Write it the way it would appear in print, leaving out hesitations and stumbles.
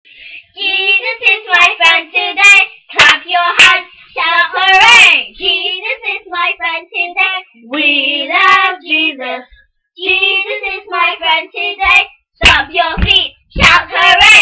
Jesus is my friend today. Clap your hands, shout hooray! Jesus is my friend today. We love Jesus. Jesus is my friend today. Stomp your feet, shout hooray!